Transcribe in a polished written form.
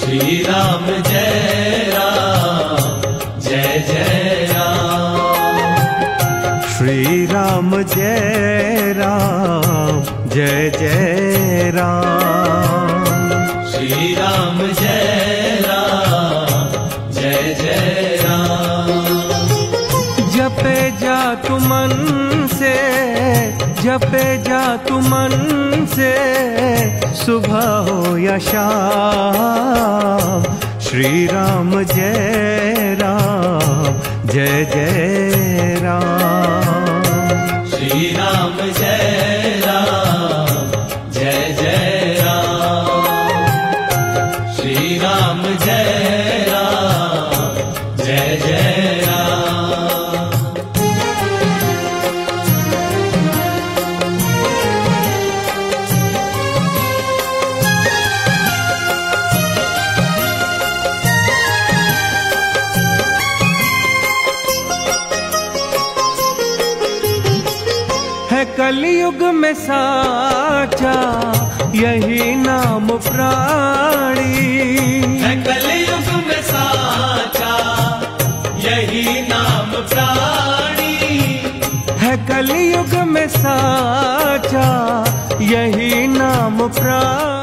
श्री राम जय राम जय जय राम। श्री राम जय राम जय जय राम। श्री राम जय राम जय जय राम। जपे जा तू मन से, जपे जा तू मन से, सुबह हो या शाम। श्री राम जय राम जय जय राम। श्री राम जय राम जय जय राम। श्री राम जय राम जय जय राम। है कलयुग में साचा यही नाम प्राणी। है कलयुग में साचा यही नाम प्राणी। है कलयुग में साचा यही नाम प्राणी।